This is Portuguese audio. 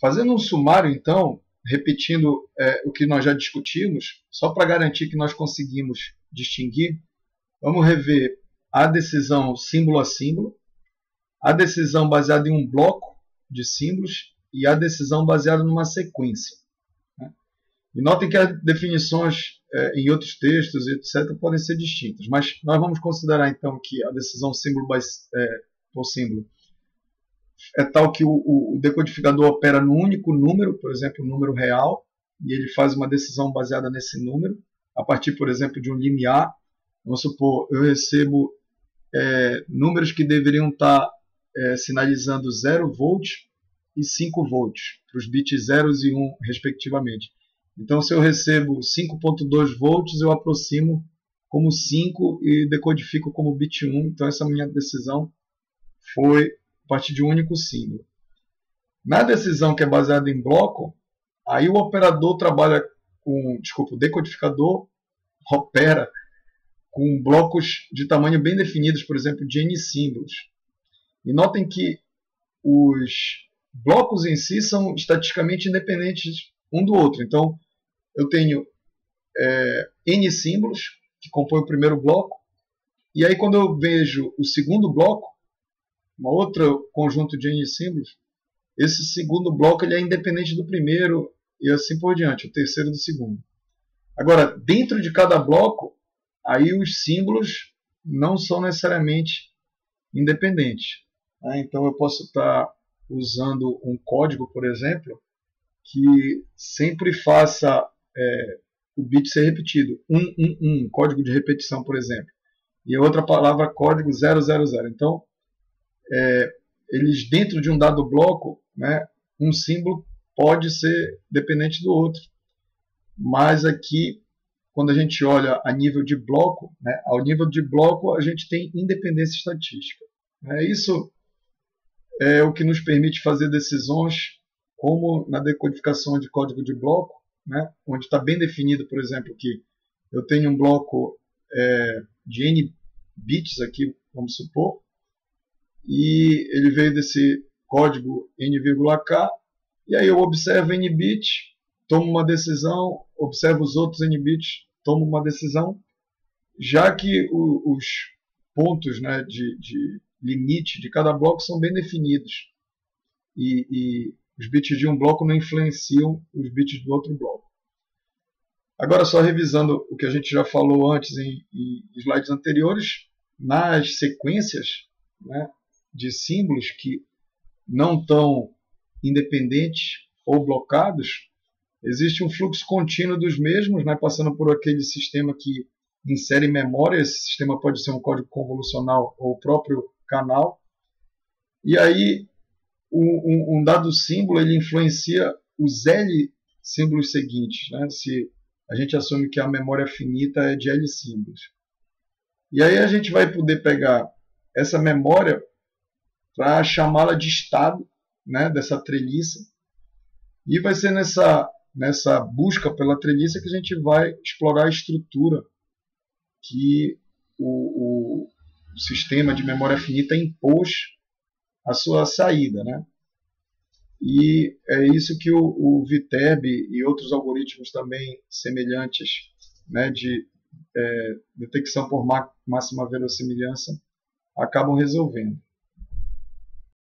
Fazendo um sumário, então, repetindo o que nós já discutimos, só para garantir que nós conseguimos distinguir, vamos rever a decisão símbolo a símbolo, a decisão baseada em um bloco de símbolos e a decisão baseada numa sequência. E notem que as definições em outros textos, etc., podem ser distintas, mas nós vamos considerar então que a decisão símbolo por símbolo é tal que o decodificador opera no único número, por exemplo, o número real, e ele faz uma decisão baseada nesse número, a partir, por exemplo, de um limiar. Vamos supor, eu recebo números que deveriam estar sinalizando 0 volts e 5 volts, para os bits 0 e 1, respectivamente. Então, se eu recebo 5.2 volts, eu aproximo como 5 e decodifico como bit 1. Então, essa minha decisão foi a partir de um único símbolo. Na decisão que é baseada em bloco, aí o operador trabalha com, o decodificador opera com blocos de tamanho bem definidos, por exemplo, de n símbolos. E notem que os blocos em si são estatisticamente independentes um do outro. Então, eu tenho n símbolos que compõem o primeiro bloco, e aí quando eu vejo o segundo bloco, um outro conjunto de n símbolos, esse segundo bloco ele é independente do primeiro e assim por diante, o terceiro do segundo. Agora, dentro de cada bloco, aí os símbolos não são necessariamente independentes. Então eu posso estar usando um código, por exemplo, que sempre faça o bit ser repetido. 1, código de repetição, por exemplo. E a outra palavra, código 000. Então, eles dentro de um dado bloco, né, um símbolo pode ser dependente do outro. Mas aqui, quando a gente olha a nível de bloco, né, ao nível de bloco a gente tem independência estatística. Isso é o que nos permite fazer decisões como na decodificação de código de bloco, né, onde está bem definido, por exemplo, que eu tenho um bloco de n bits aqui, vamos supor, e ele veio desse código n,k, e aí eu observo n bits, tomo uma decisão, observo os outros n bits, tomo uma decisão, já que os pontos, né, de limite de cada bloco são bem definidos, e os bits de um bloco não influenciam os bits do outro bloco. Agora, só revisando o que a gente já falou antes em slides anteriores, nas sequências, né, de símbolos que não estão independentes ou blocados, existe um fluxo contínuo dos mesmos, né, passando por aquele sistema que insere memória. Esse sistema pode ser um código convolucional ou o próprio canal. E aí, um dado símbolo ele influencia os L símbolos seguintes, né, se a gente assume que a memória finita é de L símbolos. E aí a gente vai poder pegar essa memória para chamá-la de estado, né, dessa treliça, e vai ser nessa busca pela treliça que a gente vai explorar a estrutura que o sistema de memória finita impôs a sua saída, né? E é isso que o Viterbi e outros algoritmos também semelhantes, né, de detecção por máxima verossimilhança acabam resolvendo.